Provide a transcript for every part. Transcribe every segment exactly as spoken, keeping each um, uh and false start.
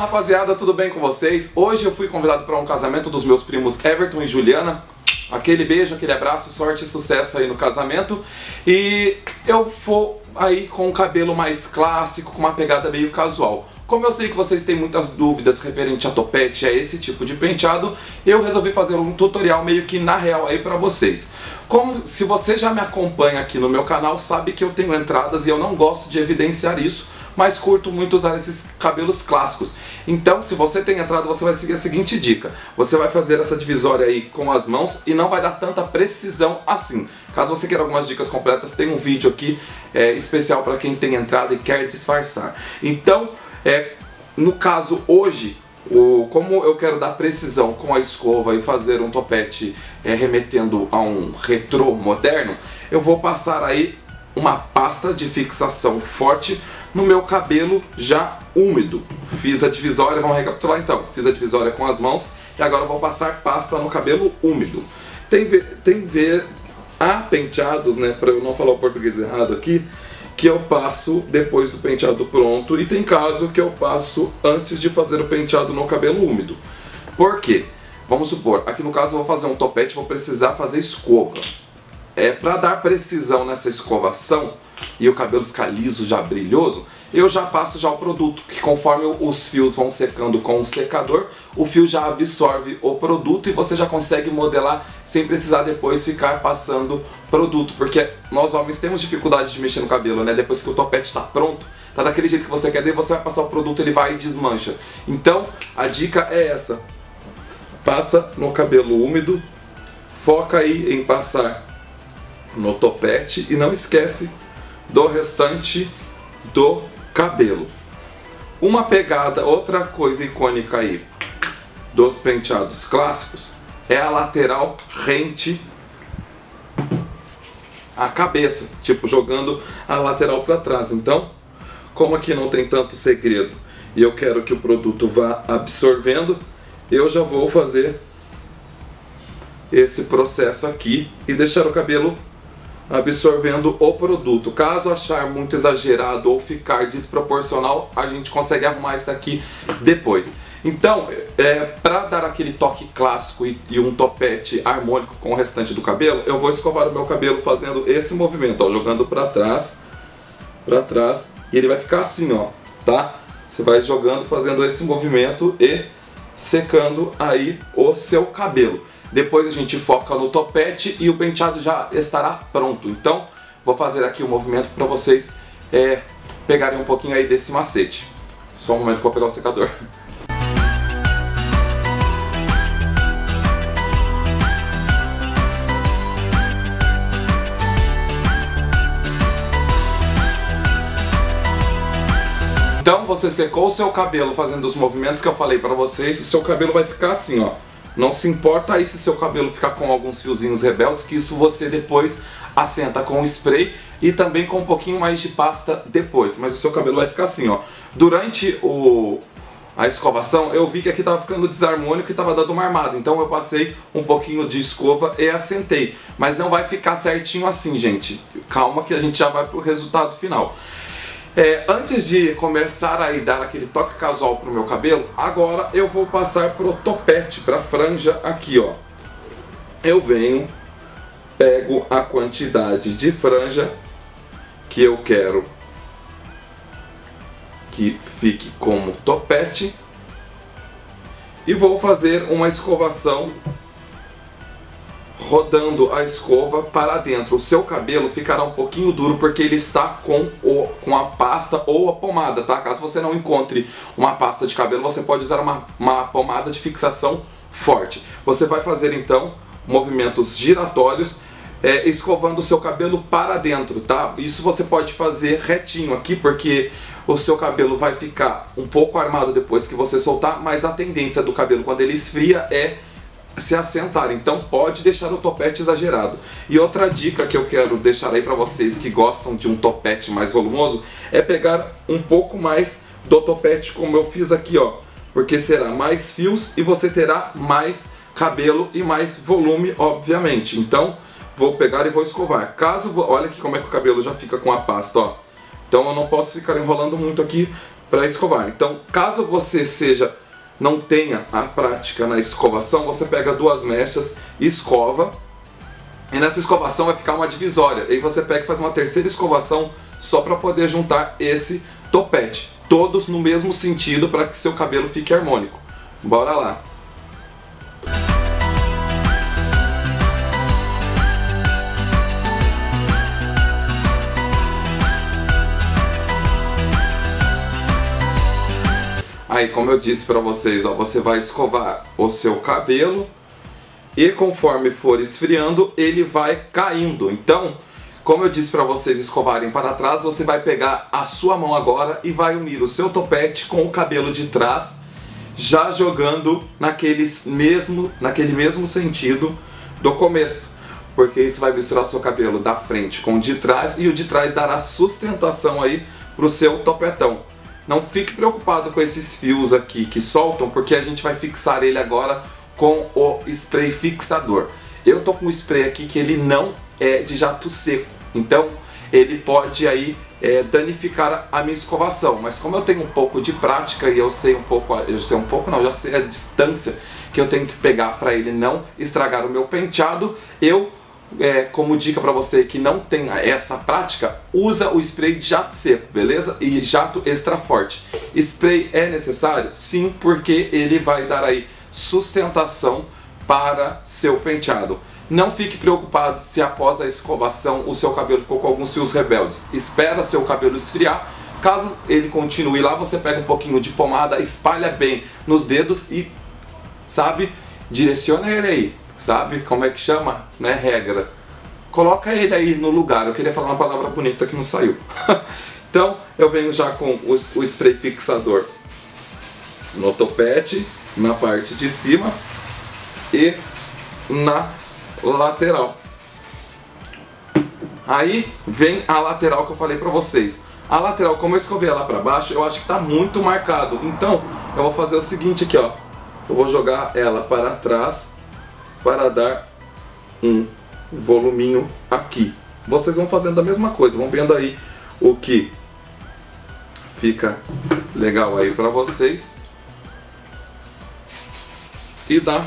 rapaziada, tudo bem com vocês? Hoje eu fui convidado para um casamento dos meus primos Everton e Juliana. Aquele beijo, aquele abraço, sorte e sucesso aí no casamento. E eu vou aí com um cabelo mais clássico, com uma pegada meio casual. Como eu sei que vocês têm muitas dúvidas referente a topete, a esse tipo de penteado, eu resolvi fazer um tutorial meio que na real aí pra vocês. Como se você já me acompanha aqui no meu canal, sabe que eu tenho entradas e eu não gosto de evidenciar isso, mas curto muito usar esses cabelos clássicos. Então, se você tem entrada, você vai seguir a seguinte dica. Você vai fazer essa divisória aí com as mãos e não vai dar tanta precisão assim. Caso você queira algumas dicas completas, tem um vídeo aqui é, especial para quem tem entrada e quer disfarçar. Então, é, no caso hoje, o, como eu quero dar precisão com a escova e fazer um topete é, remetendo a um retrô moderno, eu vou passar aí uma pasta de fixação forte no meu cabelo já úmido. Fiz a divisória, vamos recapitular então. Fiz a divisória com as mãos e agora eu vou passar pasta no cabelo úmido. Tem tem ver há penteados, né, para eu não falar o português errado aqui, que eu passo depois do penteado pronto, e tem caso que eu passo antes de fazer o penteado no cabelo úmido. Por quê? Vamos supor, aqui no caso eu vou fazer um topete, vou precisar fazer escova. É, para dar precisão nessa escovação e o cabelo ficar liso, já brilhoso, eu já passo já o produto, que conforme os fios vão secando com o secador, o fio já absorve o produto e você já consegue modelar sem precisar depois ficar passando produto, porque nós homens temos dificuldade de mexer no cabelo, né? Depois que o topete está pronto, tá daquele jeito que você quer, daí você vai passar o produto, ele vai e desmancha. Então, a dica é essa: passa no cabelo úmido, foca aí em passar no topete e não esquece do restante do cabelo. Uma pegada, outra coisa icônica aí dos penteados clássicos é a lateral rente à cabeça, tipo jogando a lateral para trás. Então, como aqui não tem tanto segredo e eu quero que o produto vá absorvendo, eu já vou fazer esse processo aqui e deixar o cabelo absorvendo o produto. Caso achar muito exagerado ou ficar desproporcional, a gente consegue arrumar isso daqui depois. Então, é, para dar aquele toque clássico e, e um topete harmônico com o restante do cabelo, eu vou escovar o meu cabelo fazendo esse movimento, ó, jogando para trás, para trás, e ele vai ficar assim, ó, tá? Você vai jogando, fazendo esse movimento e secando aí o seu cabelo. Depois a gente foca no topete e o penteado já estará pronto. Então, vou fazer aqui um movimento para vocês é, pegarem um pouquinho aí desse macete. Só um momento que eu vou pegar o secador. Então, você secou o seu cabelo fazendo os movimentos que eu falei para vocês, o seu cabelo vai ficar assim, ó. Não se importa aí se seu cabelo ficar com alguns fiozinhos rebeldes, que isso você depois assenta com spray e também com um pouquinho mais de pasta depois. Mas o seu cabelo vai ficar assim, ó. Durante o, a escovação, eu vi que aqui tava ficando desarmônico e tava dando uma armada. Então eu passei um pouquinho de escova e assentei. Mas não vai ficar certinho assim, gente. Calma que a gente já vai pro resultado final. É, antes de começar a dar aquele toque casual pro meu cabelo, agora eu vou passar pro topete, pra franja aqui, ó. Eu venho, pego a quantidade de franja que eu quero que fique como topete e vou fazer uma escovação rodando a escova para dentro. O seu cabelo ficará um pouquinho duro porque ele está com, o, com a pasta ou a pomada, tá? Caso você não encontre uma pasta de cabelo, você pode usar uma, uma pomada de fixação forte. Você vai fazer então movimentos giratórios, é, escovando o seu cabelo para dentro, tá? Isso você pode fazer retinho aqui, porque o seu cabelo vai ficar um pouco armado depois que você soltar, mas a tendência do cabelo quando ele esfria é se assentar, então pode deixar o topete exagerado. E outra dica que eu quero deixar aí para vocês que gostam de um topete mais volumoso é pegar um pouco mais do topete como eu fiz aqui, ó, porque será mais fios e você terá mais cabelo e mais volume, obviamente. Então vou pegar e vou escovar. Caso, olha aqui como é que o cabelo já fica com a pasta, ó. Então eu não posso ficar enrolando muito aqui para escovar. Então, caso você seja não tenha a prática na escovação, você pega duas mechas, escova, e nessa escovação vai ficar uma divisória. E aí você pega e faz uma terceira escovação só para poder juntar esse topete. Todos no mesmo sentido para que seu cabelo fique harmônico. Bora lá! Aí, como eu disse para vocês, ó, você vai escovar o seu cabelo e conforme for esfriando, ele vai caindo. Então, como eu disse para vocês escovarem para trás, você vai pegar a sua mão agora e vai unir o seu topete com o cabelo de trás, já jogando naquele mesmo, naquele mesmo sentido do começo. Porque isso vai misturar seu cabelo da frente com o de trás e o de trás dará sustentação aí para o seu topetão. Não fique preocupado com esses fios aqui que soltam, porque a gente vai fixar ele agora com o spray fixador. Eu tô com um spray aqui que ele não é de jato seco, então ele pode aí é, danificar a minha escovação. Mas como eu tenho um pouco de prática e eu sei um pouco, eu sei um pouco não, já sei a distância que eu tenho que pegar para ele não estragar o meu penteado, eu É, como dica para você que não tem essa prática, usa o spray de jato seco, beleza? E jato extra forte. Spray é necessário? Sim, porque ele vai dar aí sustentação para seu penteado. Não fique preocupado se após a escovação o seu cabelo ficou com alguns fios rebeldes. Espera seu cabelo esfriar. Caso ele continue lá, você pega um pouquinho de pomada, espalha bem nos dedos e, sabe, direciona ele aí. Sabe como é que chama? Não é regra. Coloca ele aí no lugar. Eu queria falar uma palavra bonita que não saiu. Então eu venho já com o, o spray fixador no topete, na parte de cima e na lateral. Aí vem a lateral que eu falei pra vocês. A lateral, como eu escovei ela pra baixo, eu acho que tá muito marcado. Então eu vou fazer o seguinte aqui, ó. Eu vou jogar ela para trás para dar um voluminho aqui. Vocês vão fazendo a mesma coisa, vão vendo aí o que fica legal aí para vocês e dá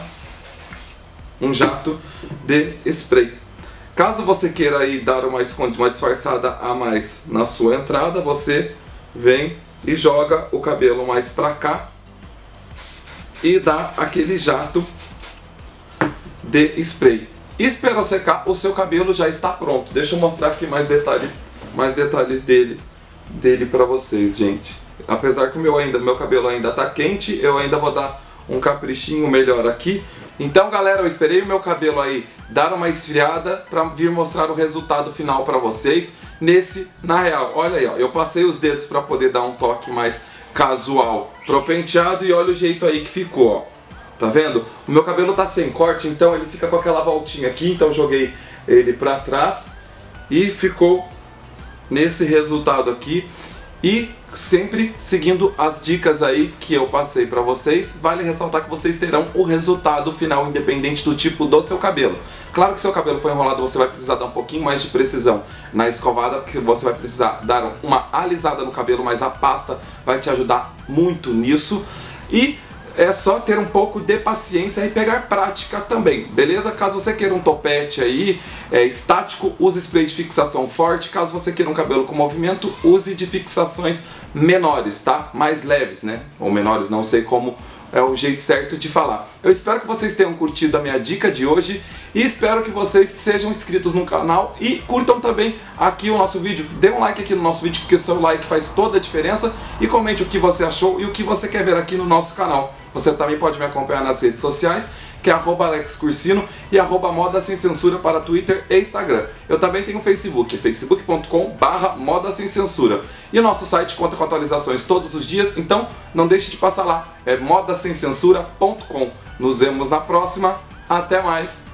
um jato de spray. Caso você queira aí dar uma, uma disfarçada a mais na sua entrada, você vem e joga o cabelo mais para cá e dá aquele jato de spray. Esperou secar, o seu cabelo já está pronto. Deixa eu mostrar aqui mais detalhes, mais detalhes dele, dele para vocês, gente. Apesar que o meu ainda, meu cabelo ainda tá quente, eu ainda vou dar um caprichinho melhor aqui. Então, galera, eu esperei o meu cabelo aí dar uma esfriada para vir mostrar o resultado final para vocês. Nesse, na real, olha aí, ó, eu passei os dedos para poder dar um toque mais casual pro penteado e olha o jeito aí que ficou, ó. Tá vendo? O meu cabelo tá sem corte, então ele fica com aquela voltinha aqui, então eu joguei ele pra trás e ficou nesse resultado aqui. E sempre seguindo as dicas aí que eu passei pra vocês, vale ressaltar que vocês terão o resultado final independente do tipo do seu cabelo. Claro que se seu cabelo foi enrolado, você vai precisar dar um pouquinho mais de precisão na escovada, porque você vai precisar dar uma alisada no cabelo, mas a pasta vai te ajudar muito nisso. E é só ter um pouco de paciência e pegar prática também, beleza? Caso você queira um topete aí, é, estático, use spray de fixação forte. Caso você queira um cabelo com movimento, use de fixações menores, tá? Mais leves, né? Ou menores, não sei como é o jeito certo de falar. Eu espero que vocês tenham curtido a minha dica de hoje e espero que vocês sejam inscritos no canal e curtam também aqui o nosso vídeo. Dê um like aqui no nosso vídeo, porque o seu like faz toda a diferença, e comente o que você achou e o que você quer ver aqui no nosso canal. Você também pode me acompanhar nas redes sociais, que é arroba Alex Cursino e arroba Moda Sem Censura para Twitter e Instagram. Eu também tenho o Facebook, facebook ponto com barra Moda Sem Censura. E o nosso site conta com atualizações todos os dias, então não deixe de passar lá, é moda sem censura ponto com. Nos vemos na próxima, até mais!